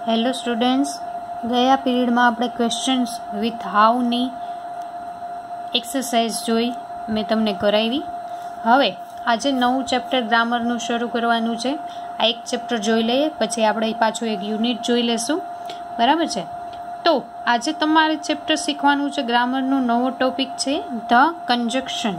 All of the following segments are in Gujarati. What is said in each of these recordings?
હેલો સ્ટુડન્ટ્સ, ગયા પીરિયડમાં આપણે ક્વેશ્ચન્સ વિથ હાઉની એક્સરસાઇઝ જોઈ, મેં તમને કરાવી. હવે આજે નવું ચેપ્ટર ગ્રામરનું શરૂ કરવાનું છે. આ એક ચેપ્ટર જોઈ લઈએ, પછી આપણે પાછું એક યુનિટ જોઈ લેશું. બરાબર છે? તો આજે તમારે ચેપ્ટર શીખવાનું છે. ગ્રામરનું નવો ટોપિક છે ધ કન્જક્શન.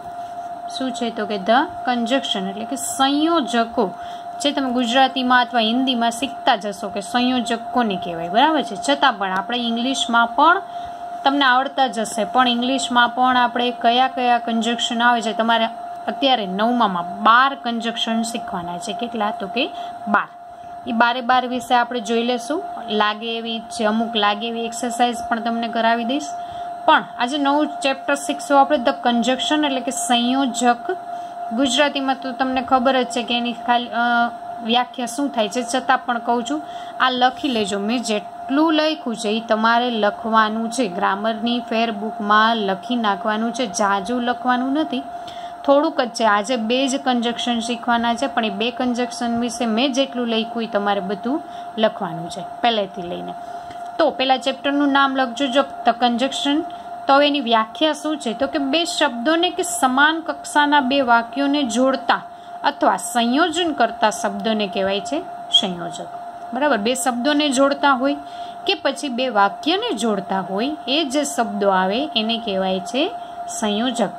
શું છે તો કે ધ કન્જક્શન એટલે કે સંયોજકો. જે તમે ગુજરાતીમાં અથવા હિન્દીમાં શીખતા જશો કે સંયોજક કોને કહેવાય. બરાબર છે? છતાં પણ આપણે ઇંગ્લિશમાં પણ તમને આવડતા જશે. પણ ઇંગ્લિશમાં પણ આપણે કયા કયા કન્જક્શન આવે છે, તમારે અત્યારે 9માં 12 કન્જક્શન શીખવાના છે. કેટલા તો કે 12. એ 12 વિશે આપણે જોઈ લેશું. લાગે એવી છે, અમુક લાગે એવી એક્સરસાઇઝ પણ તમને કરાવી દઈશ. પણ આજે નવું ચેપ્ટર શીખશું આપણે ધ કન્જક્શન એટલે કે સંયોજક. ગુજરાતીમાં તો તમને ખબર જ છે કે એની ખાલી વ્યાખ્યા શું થાય છે, છતાં પણ કહું છું, આ લખી લેજો. મેં જેટલું લખ્યું છે એ તમારે લખવાનું છે. ગ્રામરની ફેરબુકમાં લખી નાખવાનું છે. જાજુ લખવાનું નથી, થોડુંક જ છે. આજે 2 જ કન્જક્શન શીખવાના છે, પણ એ 2 કન્જક્શન વિશે મેં જેટલું લખ્યું એ તમારે બધું લખવાનું છે પહેલેથી લઈને. તો પહેલાં ચેપ્ટરનું નામ લખજો, જો ધ કન્જક્શન. તો એની વ્યાખ્યા શું છે તો કે 2 શબ્દોને કે સમાન કક્ષાના 2 વાક્યોને જોડતા અથવા સંયોજન કરતા શબ્દોને કહેવાય છે સંયોજક. બરાબર? 2 શબ્દોને જોડતા હોય કે પછી 2 વાક્યને જોડતા હોય, એ જે શબ્દો આવે એને કહેવાય છે સંયોજક.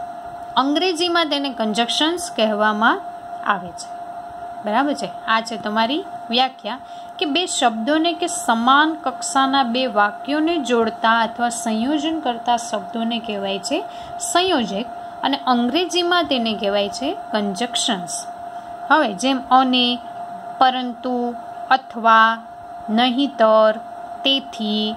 અંગ્રેજીમાં તેને કન્જક્શન્સ કહેવામાં આવે છે. બરાબર છે? આ છે તમારી વ્યાખ્યા કે 2 શબ્દોને કે સમાન કક્ષાના 2 વાક્યોને જોડતા અથવા સંયોજન કરતા શબ્દોને કહેવાય છે સંયોજક, અને અંગ્રેજીમાં તેને કહેવાય છે કન્જક્શન્સ. હવે જેમ અને, પરંતુ, અથવા, નહીંતર, તેથી,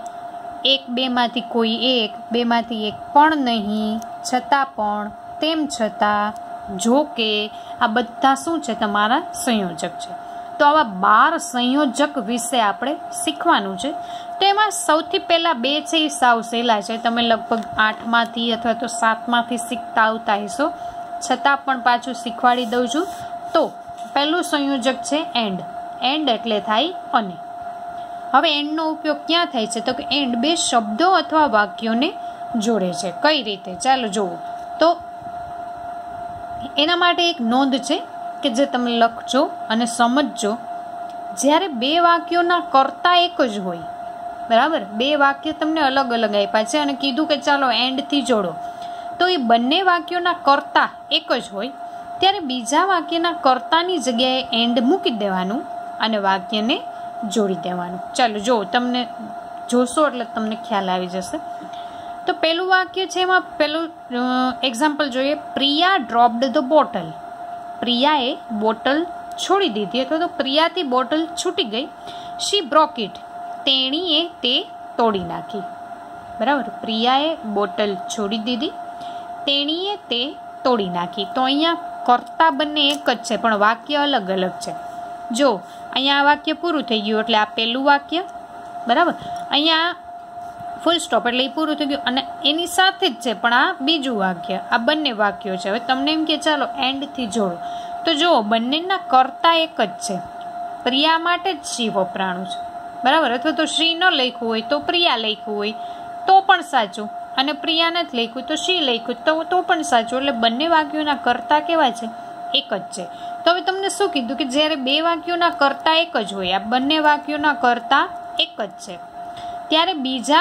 1 2 માંથી કોઈ એક, 2 માંથી એક પણ નહીં, છતાં પણ, તેમ છતાં, જો કે, આ બધા શું છે તમારા સંયોજક છે. તો આવા 12 સંયોજક વિશે આપણે શીખવાનું છે. તો એમાં સૌથી પહેલાં 2 છે એ સાવ સહેલા છે. તમે લગભગ 8માંથી અથવા તો 7માંથી શીખતા આવતા હશો, છતાં પણ પાછું શીખવાડી દઉં છું. તો પહેલું સંયોજક છે એન્ડ. એન્ડ એટલે થાય અને. હવે એન્ડનો ઉપયોગ ક્યાં થાય છે તો કે એન્ડ 2 શબ્દો અથવા વાક્યોને જોડે છે. કઈ રીતે? ચાલો જોવો. તો એના માટે એક નોંધ છે કે જે તમે લખજો અને સમજજો. જ્યારે 2 વાક્યોના કર્તા એક જ હોય, બરાબર, 2 વાક્ય તમને અલગ અલગ આપ્યા છે અને કીધું કે ચાલો એન્ડથી જોડો, તો એ બંને વાક્યોના કર્તા એક જ હોય, ત્યારે બીજા વાક્યના કર્તાની જગ્યાએ એન્ડ મૂકી દેવાનું અને વાક્યને જોડી દેવાનું. ચાલો જો, તમને જોશો એટલે તમને ખ્યાલ આવી જશે. તો પહેલું વાક્ય છે, એમાં પહેલું એક્ઝામ્પલ જોઈએ. Priya dropped the bottle. પ્રિયાએ બોટલ છોડી દીધી અથવા તો પ્રિયાથી બોટલ છૂટી ગઈ. She broke it. તેણીએ તે તોડી નાખી. બરાબર? પ્રિયાએ બોટલ છોડી દીધી, તેણીએ તે તોડી નાખી. તો અહીંયા કર્તા બંને એક જ છે, પણ વાક્ય અલગ અલગ છે. જો અહીંયા આ વાક્ય પૂરું થઈ ગયું એટલે આ પહેલું વાક્ય, બરાબર, અહીંયા ફૂલ સ્ટોપ એટલે એ પૂરું થઈ ગયું અને એની સાથે જ છે પણ આ બીજું વાક્ય. આ બંને વાક્યો છે. હવે તમને એમ કે ચાલો એન્ડથી જોડો, તો જુઓ બંનેના કર્તા એક જ છે. પ્રિયા માટે જ શ્રી વપરાણું છે, બરાબર, અથવા તો શ્રી ન લખ્યું હોય તો પ્રિયા લખ્યું હોય તો પણ સાચું, અને પ્રિયા નથી લખ્યું તો શ્રી લખ્યું તો પણ સાચું. એટલે બંને વાક્યોના કર્તા કેવા છે? એક જ છે. તો હવે તમને શું કીધું કે જ્યારે 2 વાક્યોના કર્તા એક જ હોય, આ બંને વાક્યોના કર્તા એક જ છે, ત્યારે બીજા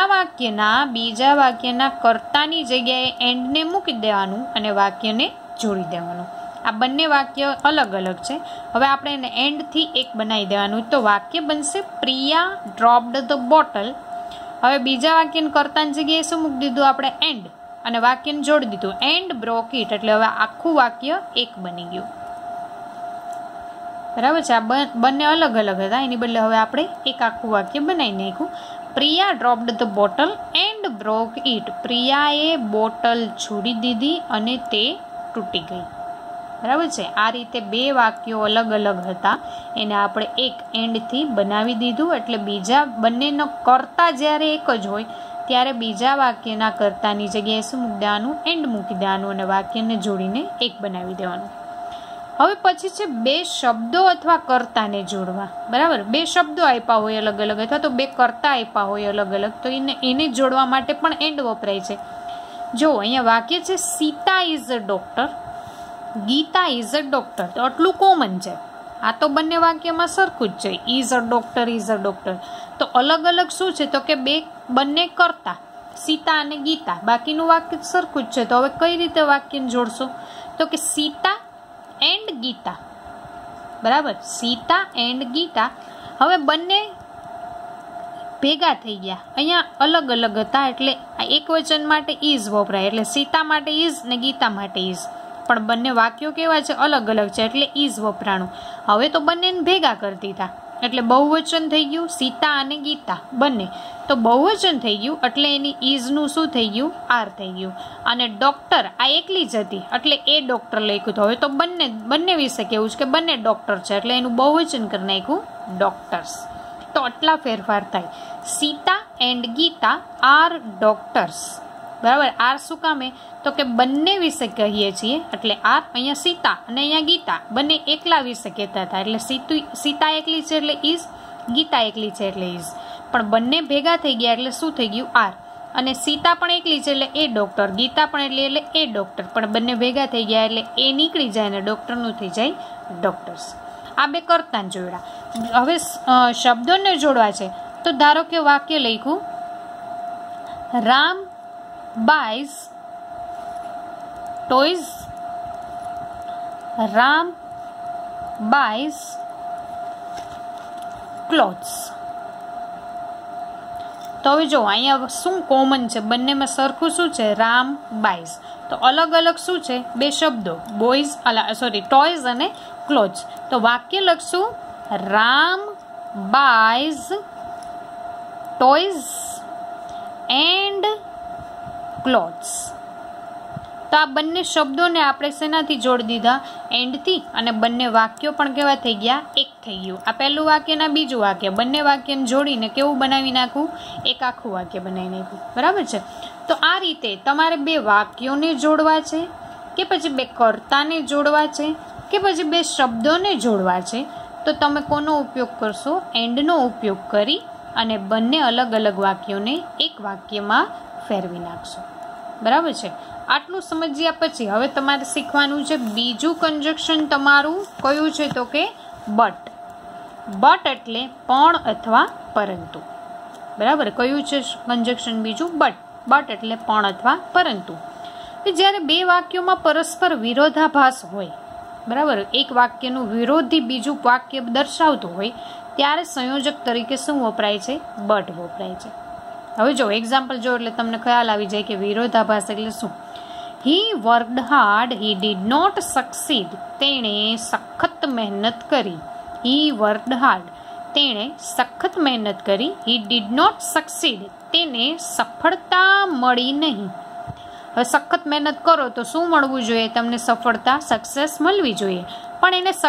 વાક્યના કર્તાની જગ્યાએ એન્ડને મૂકી દેવાનું અને વાક્યને જોડી દેવાનું. આ બંને વાક્ય અલગ અલગ છે. હવે આપણે એને એન્ડથી એક બનાવી દેવાનું, તો વાક્ય બનશે પ્રિયા ડ્રોપ્ડ ધ બોટલ. હવે બીજા વાક્યને કર્તાની જગ્યાએ શું મૂકી દીધું આપણે? એન્ડ, અને વાક્યને જોડી દીધું એન્ડ બ્રોક ઇટ. એટલે હવે આખું વાક્ય એક બની ગયું. બરાબર છે? આ બંને અલગ અલગ હતા, એની બદલે હવે આપણે એક આખું વાક્ય બનાવી નાખ્યું. Priya dropped the bottle and broke it. પ્રિયાએ બોટલ છોડી દીધી અને તે તૂટી ગઈ. બરાબર છે? આ રીતે 2 વાક્યો અલગ અલગ હતા, એને આપણે એક એન્ડથી બનાવી દીધું. એટલે બીજા બંનેનો કર્તા જ્યારે એક જ હોય ત્યારે બીજા વાક્યના કર્તાની જગ્યાએ શું મૂકી દેવાનું? એન્ડ મૂકી દેવાનું અને વાક્યને જોડીને એક બનાવી દેવાનું. હવે પછી છે બે શબ્દો અથવા કર્તાને જોડવા, બરાબર. બે શબ્દો આપ્યા હોય અલગ અલગ અથવા તો બે કર્તા આપ્યા હોય અલગ અલગ, તો એને જોડવા માટે પણ એન્ડ વપરાય છે. જો અહીંયા વાક્ય છે Sita is a doctor, Gita is a doctor, તો આટલું કોમન છે. આ તો બંને વાક્યમાં સરખું જ છે, is a doctor, is a doctor. તો અલગ અલગ શું છે તો કે બંને કર્તા સીતા અને ગીતા, બાકીનું વાક્ય સરખું જ છે. તો હવે કઈ રીતે વાક્યને જોડશો તો કે સીતા એન્ડ ગીતા, બરાબર. સીતા એન્ડ ગીતા. હવે બંને ભેગા થઈ ગયા, અહીંયા અલગ અલગ હતા એટલે એક વચન માટે ઇઝ વપરાય, એટલે સીતા માટે ઇઝ ને ગીતા માટે ઇઝ. પણ બંને વાક્યો કેવા છે, અલગ અલગ છે એટલે ઇઝ વપરાણું. હવે તો બંનેને ભેગા કરી દીધા એટલે બહુવચન થઈ ગયું, સીતા અને ગીતા બંને. તો બહુવચન થઈ ગયું એટલે એની ઇઝનું શું થઈ ગયું, આર થઈ ગયું. અને ડોક્ટર આ એકલી જ હતી એટલે એ ડોક્ટર લખ્યું. તો હવે તો બંને વિશે કેવું છે કે બંને ડોક્ટર છે એટલે એનું બહુવચન કરી નાખ્યું ડોક્ટર્સ. તો આટલા ફેરફાર થાય. Sita and Gita are doctors, બરાબર. આર શું કામે તો કે બંને વિશે કહીએ છીએ એટલે આર. અહીંયા સીતા અને અહીંયા ગીતા બંને એકલા વિશે કહેતા હતા એટલે સીતા એકલી છે એટલે ઇઝ, ગીતા એકલી છે એટલે ઇઝ. પણ બંને ભેગા થઈ ગયા એટલે શું થઈ ગયું, આર. અને સીતા પણ એકલી છે એટલે એ ડોક્ટર, ગીતા પણ એટલે એ ડોક્ટર. પણ બંને ભેગા થઈ ગયા એટલે એ નીકળી જાય અને ડોક્ટરનું થઈ જાય ડોક્ટર્સ. આ બે કર્તાને જોડ્યા. હવે શબ્દોને જોડવા છે તો ધારો કે વાક્ય લખ્યું Ram buys toys, Ram buys clothes. તો હવે જો અહીંયા શું કોમન છે, બંનેમાં સરખું શું છે, રામ બાયઝ. તો અલગ અલગ શું છે, બે શબ્દો, બોયઝ ટોયઝ અને ક્લોથ્સ. તો વાક્ય લખશું Ram buys toys and clothes. તો આ બંને શબ્દોને આપણે શેનાથી જોડી દીધા, એન્ડથી. અને બંને વાક્યો પણ કેવા થઈ ગયા, એક થઈ ગયું. આ પહેલું વાક્ય ના બીજું વાક્ય, બંને વાક્યને જોડીને કેવું બનાવી નાખવું, એક આખું વાક્ય બનાવી નાખ્યું, બરાબર છે. તો આ રીતે તમારે બે વાક્યોને જોડવા છે કે પછી બે કર્તાને જોડવા છે કે પછી બે શબ્દોને જોડવા છે, તો તમે કોનો ઉપયોગ કરશો, એન્ડનો ઉપયોગ કરી અને બંને અલગ અલગ વાક્યોને એક વાક્યમાં ફેરવી નાખશો, બરાબર છે. આટલું સમજ્યા પછી હવે તમારે શીખવાનું છે બીજું કન્જક્શન તમારું કયું છે તો કે બટ. બટ એટલે પણ અથવા પરંતુ, બરાબર. કયું છે કન્જક્શન બીજું, બટ. બટ એટલે પણ અથવા પરંતુ. જ્યારે બે વાક્યોમાં પરસ્પર વિરોધાભાસ હોય, બરાબર, એક વાક્યનું વિરોધી બીજું વાક્ય દર્શાવતું હોય ત્યારે સંયોજક તરીકે શું વપરાય છે, બટ વપરાય છે. હવે જો એક્ઝામ્પલ જો એટલે તમને ખ્યાલ આવી જાય કે વિરોધાભાસ એટલે શું. He worked hard, he did not succeed. તેણે સખત મહેનત કરી. હી વર્કડ હાર્ડ, તેણે સખત મહેનત કરી. હી ડીડ નોટ સક્સીડ, તેને સફળતા મળી નહીં. હવે સખત મહેનત કરો તો શું મળવું જોઈએ, તમને સફળતા, સક્સેસ મળવી જોઈએ. પણ એને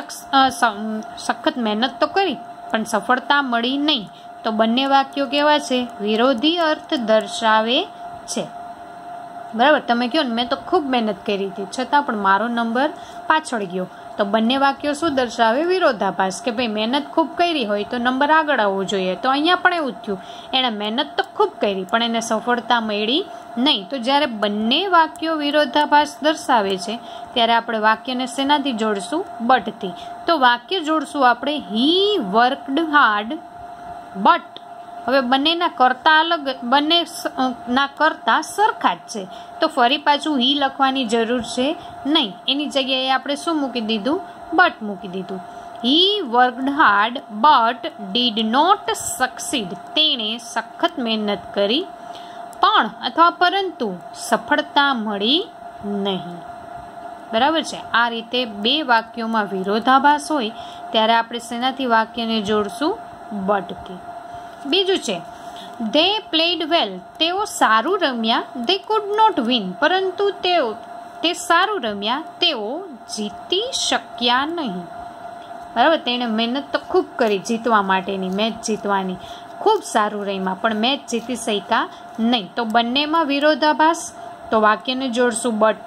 સખત મહેનત તો કરી પણ સફળતા મળી નહીં. તો બંને વાક્યો કેવા છે, વિરોધી અર્થ દર્શાવે છે, બરાબર. તમે કહો ને મેં તો ખૂબ મહેનત કરી હતી છતાં પણ મારો નંબર પાછળ ગયો, તો બંને વાક્યો શું દર્શાવે, વિરોધાભાસ. કે ભાઈ મહેનત ખૂબ કરી હોય તો નંબર આગળ આવવો જોઈએ. તો અહીંયા પણ એવું જ થયું, એણે મહેનત તો ખૂબ કરી પણ એને સફળતા મળી નહીં. તો જ્યારે બંને વાક્યો વિરોધાભાસ દર્શાવે છે ત્યારે આપણે વાક્યને શેનાથી જોડશું, બટથી. તો વાક્ય જોડશું આપણે હી વર્કડ હાર્ડ બટ. હવે બંનેના કરતા અલગ, બંનેના કરતા સરખા જ છે તો ફરી પાછું હી લખવાની જરૂર છે નહીં. એની જગ્યાએ આપણે શું મૂકી દીધું, બટ મૂકી દીધું. He worked hard but did not succeed. તેણે સખત મહેનત કરી પણ અથવા પરંતુ સફળતા મળી નહીં, બરાબર છે. આ રીતે બે વાક્યોમાં વિરોધાભાસ હોય ત્યારે આપણે શેનાથી વાક્યને જોડશું, બટથી. બીજું છે ધે પ્લેડ વેલ. તેઓ સારું રમ્યા. They could not win. પરંતુ તે સારું રમ્યા, તેઓ જીતી શક્યા નહીં, બરાબર. તેણે મહેનત તો ખૂબ કરી જીતવા માટેની, મેચ જીતવાની, ખૂબ સારું રમ્યા પણ મેચ જીતી શક્યા નહીં. તો બંનેમાં વિરોધાભાસ, તો વાક્યને જોડશું બટથી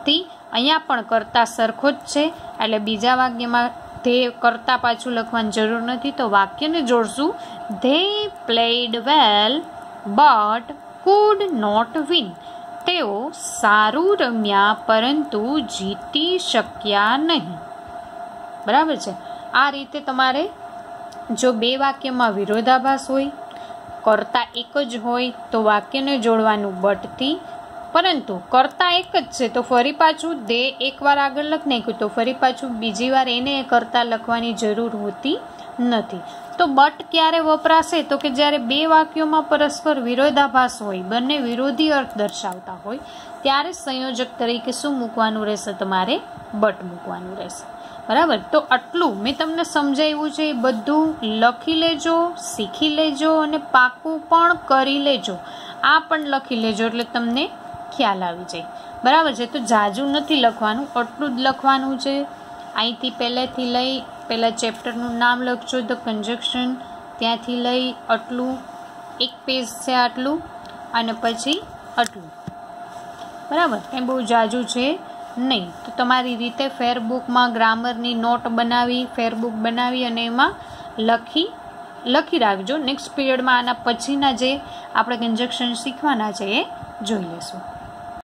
અહીંયા પણ કર્તા સરખો જ છે, એટલે બીજા વાક્યમાં ધે કરતા પાછું લખવાની જરૂર નથી, તો વાક્યને જોડશું they played well but could not win. તેઓ સારું રમ્યા પરંતુ જીતી શક્યા નહીં. બરાબર છે. આ રીતે તમારે જો બે વાક્યમાં વિરોધાભાસ હોય, કર્તા એક જ હોય તો વાક્યને જોડવાનું બટથી, પરંતુ કર્તા એક જ છે તો ફરી પાછું દે એકવાર આગળ લખી નાખ્યું તો ફરી પાછું બીજી વાર એને કર્તા લખવાની જરૂર હોતી નથી. તો બટ ક્યારે વપરાશે તો કે જ્યારે બે વાક્યોમાં પરસ્પર વિરોધાભાસ હોય, બંને વિરોધી અર્થ દર્શાવતા હોય, ત્યારે સંયોજક તરીકે શું મૂકવાનું રહેશે? તમારે બટ મૂકવાનું રહેશે. બરાબર. તો આટલું મેં તમને સમજાવ્યું છે, એ બધું લખી લેજો, શીખી લેજો અને પાકું પણ કરી લેજો. આ પણ લખી લેજો એટલે તમને ખ્યાલ આવી જાય. બરાબર છે. તો જાજુ નથી લખવાનું, આટલું જ લખવાનું છે. અહીંથી પહેલેથી લઈ પહેલાં ચેપ્ટરનું નામ લખજો, ધ કન્જક્શન, ત્યાંથી લઈ આટલું એક પેજ છે આટલું, અને પછી આટલું. બરાબર. કંઈ બહુ જાજુ છે નહીં. તો તમારી રીતે ફેરબુકમાં ગ્રામરની નોટ બનાવી, ફેરબુક બનાવી અને એમાં લખી રાખજો. નેક્સ્ટ પીરિયડમાં આના પછીના જે આપણે કન્જક્શન શીખવાના છે એ જોઈ લેશું.